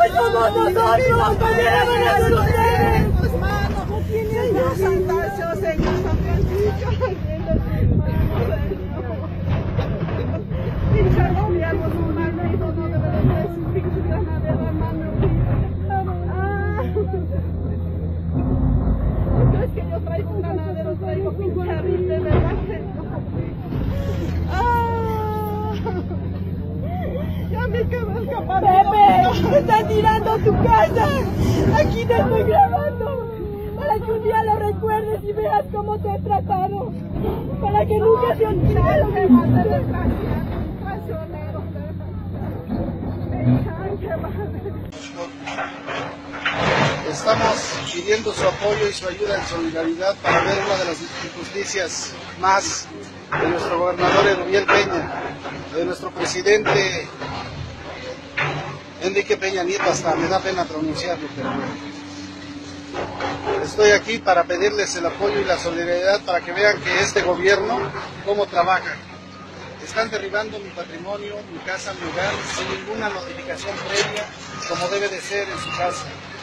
somos nosotros, también van a ser ustedes. Señor Santacio, Señor Santacio, es que yo traigo un ganadero, traigo pincharis, de verdad que ya me quedo escapando. Pepe, me están tirando a tu casa. Aquí te estoy grabando. Para que un día lo recuerdes y veas cómo te he tratado. Para que nunca se olvide lo que me haces. Estamos pidiendo su apoyo y su ayuda en solidaridad para ver una de las injusticias más de nuestro gobernador Erubiel Peña, de nuestro presidente Enrique Peña Nieto, hasta me da pena pronunciarlo, pero estoy aquí para pedirles el apoyo y la solidaridad para que vean que este gobierno, cómo trabaja. Están derribando mi patrimonio, mi casa, mi hogar, sin ninguna notificación previa, como debe de ser en su casa.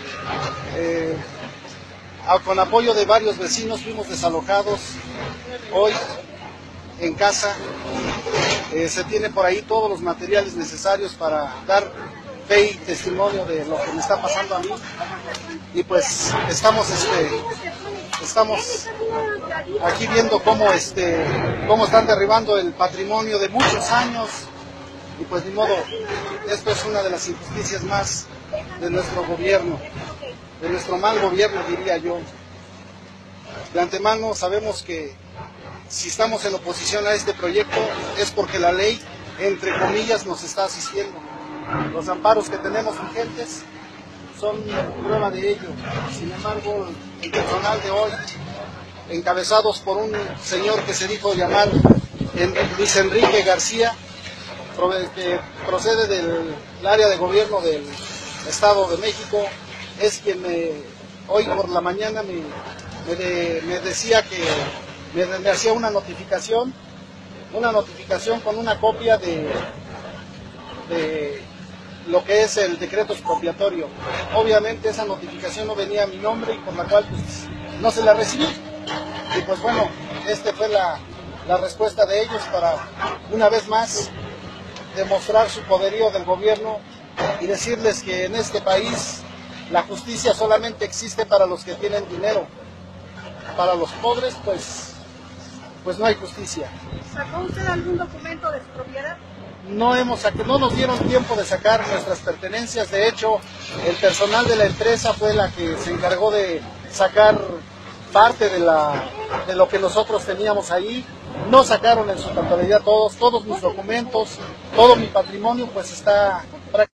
Con apoyo de varios vecinos fuimos desalojados hoy en casa. Se tiene por ahí todos los materiales necesarios para dar fe y testimonio de lo que me está pasando a mí. Y pues estamos aquí viendo cómo están derribando el patrimonio de muchos años. Y pues ni modo, esto es una de las injusticias más de nuestro gobierno, de nuestro mal gobierno, diría yo. De antemano sabemos que si estamos en oposición a este proyecto es porque la ley, entre comillas, nos está asistiendo. Los amparos que tenemos vigentes son prueba de ello. Sin embargo, el personal de hoy, encabezados por un señor que se dijo llamar Luis Enrique García, que procede del área de gobierno del Estado de México, es quien hoy por la mañana me decía que me hacía una notificación con una copia de lo que es el decreto expropiatorio. Obviamente esa notificación no venía a mi nombre y por la cual pues, no se la recibí. Y pues bueno, fue la respuesta de ellos para una vez más demostrar su poderío del gobierno y decirles que en este país la justicia solamente existe para los que tienen dinero. Para los pobres, pues no hay justicia. ¿Sacó usted algún documento de su propiedad? No nos dieron tiempo de sacar nuestras pertenencias. De hecho, el personal de la empresa fue la que se encargó de sacar parte de lo que nosotros teníamos ahí. No sacaron en su totalidad todos mis documentos, todo mi patrimonio pues está